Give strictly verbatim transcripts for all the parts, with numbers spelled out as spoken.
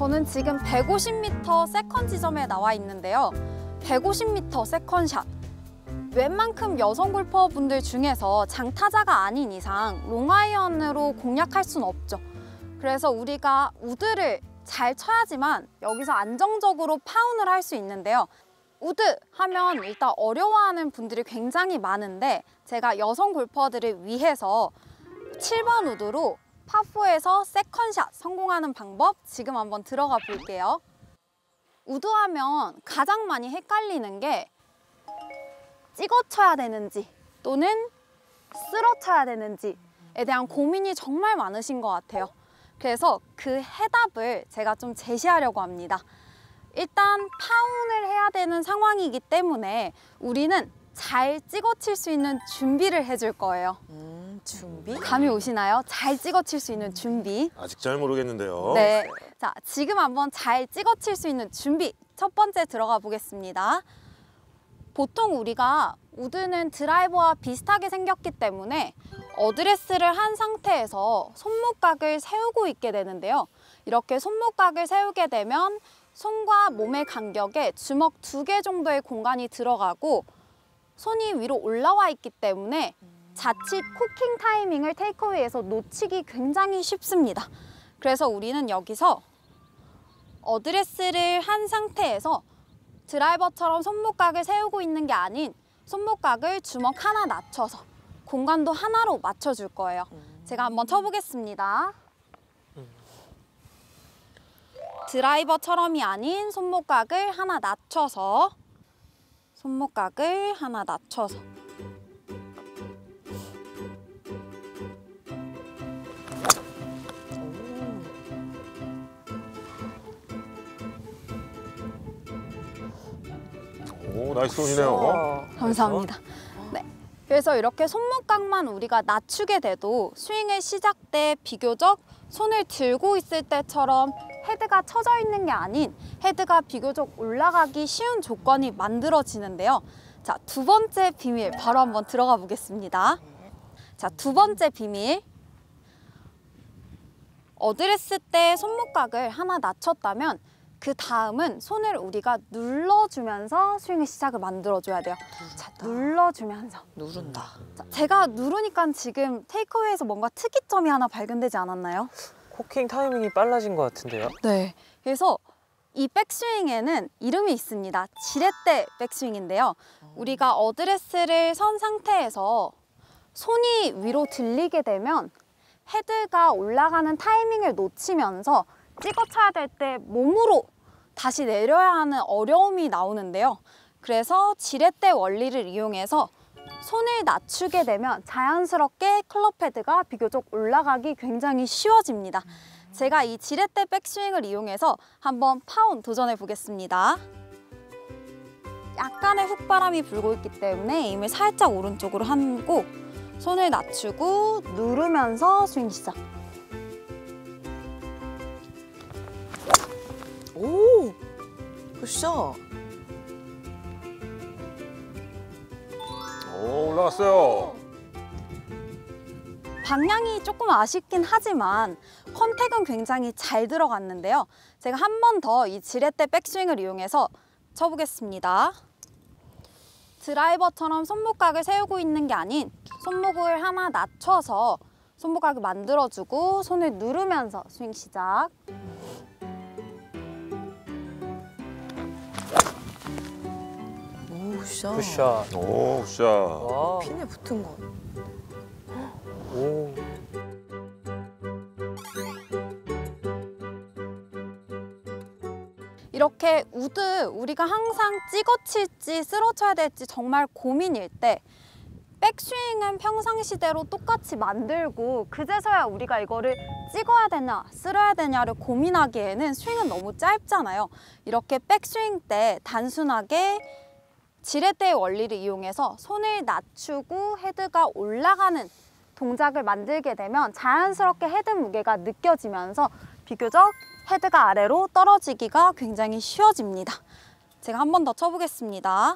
저는 지금 백오십 미터 세컨 지점에 나와 있는데요. 백오십 미터 세컨샷. 웬만큼 여성 골퍼분들 중에서 장타자가 아닌 이상 롱아이언으로 공략할 수는 없죠. 그래서 우리가 우드를 잘 쳐야지만 여기서 안정적으로 파운을 할 수 있는데요. 우드 하면 일단 어려워하는 분들이 굉장히 많은데 제가 여성 골퍼들을 위해서 칠 번 우드로 파사에서 세컨샷 성공하는 방법 지금 한번 들어가 볼게요. 우드하면 가장 많이 헷갈리는 게 찍어 쳐야 되는지 또는 쓸어 쳐야 되는지에 대한 고민이 정말 많으신 것 같아요. 그래서 그 해답을 제가 좀 제시하려고 합니다. 일단 파운을 해야 되는 상황이기 때문에 우리는 잘 찍어 칠 수 있는 준비를 해줄 거예요. 음, 준비? 감이 오시나요? 잘 찍어 칠 수 있는 준비. 아직 잘 모르겠는데요. 네. 자, 지금 한번 잘 찍어 칠 수 있는 준비. 첫 번째 들어가 보겠습니다. 보통 우리가 우드는 드라이버와 비슷하게 생겼기 때문에 어드레스를 한 상태에서 손목각을 세우고 있게 되는데요. 이렇게 손목각을 세우게 되면 손과 몸의 간격에 주먹 두 개 정도의 공간이 들어가고 손이 위로 올라와 있기 때문에 자칫 코킹 타이밍을 테이크어웨이에서 놓치기 굉장히 쉽습니다. 그래서 우리는 여기서 어드레스를 한 상태에서 드라이버처럼 손목각을 세우고 있는 게 아닌 손목각을 주먹 하나 낮춰서 공간도 하나로 맞춰줄 거예요. 제가 한번 쳐보겠습니다. 드라이버처럼이 아닌 손목각을 하나 낮춰서 손목각을 하나 낮춰서 오, 나이스 온이네요. 감사합니다. 네, 그래서 이렇게 손목각만 우리가 낮추게 돼도 스윙의 시작 때 비교적 손을 들고 있을 때처럼 헤드가 쳐져 있는 게 아닌 헤드가 비교적 올라가기 쉬운 조건이 만들어지는데요. 자, 두 번째 비밀 바로 한번 들어가 보겠습니다. 자, 두 번째 비밀. 어드레스 때 손목각을 하나 낮췄다면 그 다음은 손을 우리가 눌러주면서 스윙의 시작을 만들어줘야 돼요. 자, 눌러주면서. 누른다. 자, 제가 누르니까 지금 테이크어웨이에서 뭔가 특이점이 하나 발견되지 않았나요? 코킹 타이밍이 빨라진 것 같은데요? 네. 그래서 이 백스윙에는 이름이 있습니다. 지렛대 백스윙인데요. 우리가 어드레스를 선 상태에서 손이 위로 들리게 되면 헤드가 올라가는 타이밍을 놓치면서 찍어 쳐야 될 때 몸으로 다시 내려야 하는 어려움이 나오는데요. 그래서 지렛대 원리를 이용해서 손을 낮추게 되면 자연스럽게 클럽 헤드가 비교적 올라가기 굉장히 쉬워집니다. 제가 이 지렛대 백스윙을 이용해서 한번 파운 도전해 보겠습니다. 약간의 훅바람이 불고 있기 때문에 에임을 살짝 오른쪽으로 하고 손을 낮추고 누르면서 스윙 시작. 오! 굿샷! 오, 올라갔어요. 방향이 조금 아쉽긴 하지만 컨택은 굉장히 잘 들어갔는데요. 제가 한 번 더 이 지렛대 백스윙을 이용해서 쳐보겠습니다. 드라이버처럼 손목각을 세우고 있는 게 아닌 손목을 하나 낮춰서 손목각을 만들어주고 손을 누르면서 스윙 시작. 오, 굿샷. 굿샷. 오, 굿샷. 와. 핀에 붙은 거. 오. 이렇게 우드 우리가 항상 찍어 칠지 쓸어 쳐야 될지 정말 고민일 때 백스윙은 평상시대로 똑같이 만들고 그제서야 우리가 이거를 찍어야 되냐 쓸어야 되냐를 고민하기에는 스윙은 너무 짧잖아요. 이렇게 백스윙 때 단순하게 지렛대의 원리를 이용해서 손을 낮추고 헤드가 올라가는 동작을 만들게 되면 자연스럽게 헤드 무게가 느껴지면서 비교적 헤드가 아래로 떨어지기가 굉장히 쉬워집니다. 제가 한 번 더 쳐보겠습니다.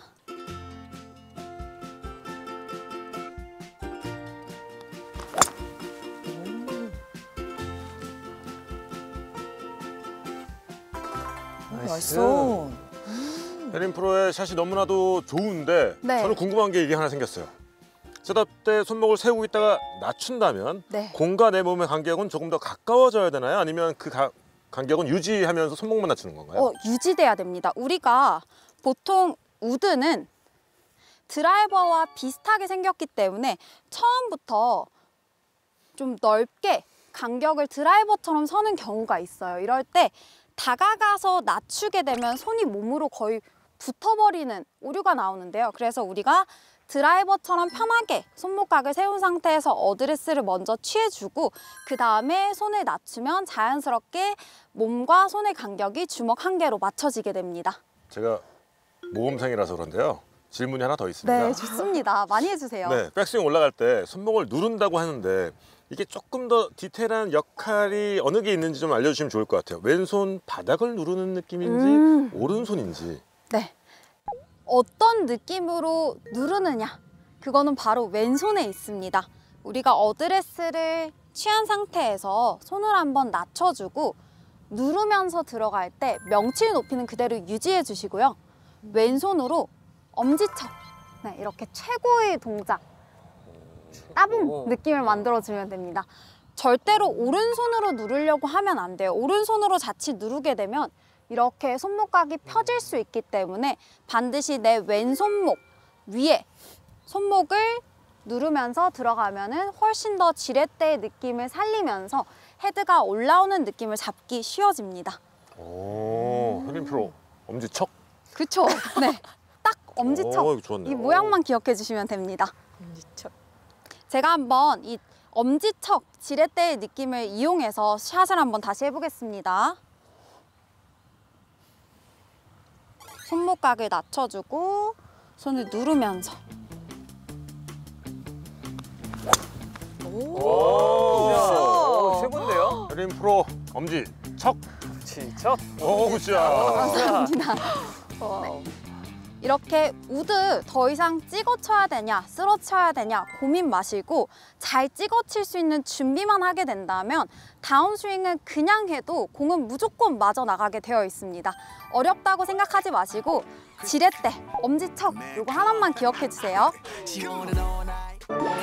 나이스. 나이스. 혜린 프로의 샷이 너무나도 좋은데 네. 저는 궁금한 게 이게 하나 생겼어요. 셋업 때 손목을 세우고 있다가 낮춘다면 네. 공과 내 몸의 간격은 조금 더 가까워져야 되나요? 아니면 그 가, 간격은 유지하면서 손목만 낮추는 건가요? 어, 유지돼야 됩니다. 우리가 보통 우드는 드라이버와 비슷하게 생겼기 때문에 처음부터 좀 넓게 간격을 드라이버처럼 서는 경우가 있어요. 이럴 때 다가가서 낮추게 되면 손이 몸으로 거의 붙어버리는 오류가 나오는데요. 그래서 우리가 드라이버처럼 편하게 손목각을 세운 상태에서 어드레스를 먼저 취해주고 그 다음에 손을 낮추면 자연스럽게 몸과 손의 간격이 주먹 한 개로 맞춰지게 됩니다. 제가 모범생이라서 그런데요. 질문이 하나 더 있습니다. 네, 좋습니다. 많이 해주세요. 네, 백스윙 올라갈 때 손목을 누른다고 하는데 이게 조금 더 디테일한 역할이 어느 게 있는지 좀 알려주시면 좋을 것 같아요. 왼손 바닥을 누르는 느낌인지 음. 오른손인지. 네. 어떤 느낌으로 누르느냐, 그거는 바로 왼손에 있습니다. 우리가 어드레스를 취한 상태에서 손을 한번 낮춰주고 누르면서 들어갈 때 명치 높이는 그대로 유지해 주시고요. 왼손으로 엄지척, 네, 이렇게 최고의 동작, 따봉 느낌을 만들어주면 됩니다. 절대로 오른손으로 누르려고 하면 안 돼요. 오른손으로 자칫 누르게 되면 이렇게 손목각이 펴질 수 있기 때문에 반드시 내 왼손목 위에 손목을 누르면서 들어가면은 훨씬 더 지렛대의 느낌을 살리면서 헤드가 올라오는 느낌을 잡기 쉬워집니다. 오, 혜린 프로 엄지척. 그쵸? 네. 딱 엄지척. 오, 이거 좋았네요. 이 모양만 기억해 주시면 됩니다. 엄지척. 제가 한번 이 엄지척 지렛대의 느낌을 이용해서 샷을 한번 다시 해보겠습니다. 손목각을 낮춰주고 손을 누르면서. 오. 오, 오. 오, 최고인데요? 혜린 프로 엄지척. 진짜? 오, 굿샷. 감사합니다. 네. 이렇게 우드 더 이상 찍어 쳐야 되냐 쓸어 쳐야 되냐 고민 마시고 잘 찍어 칠 수 있는 준비만 하게 된다면 다운스윙은 그냥 해도 공은 무조건 맞아 나가게 되어 있습니다. 어렵다고 생각하지 마시고 지렛대, 엄지척 요거 하나만 기억해 주세요.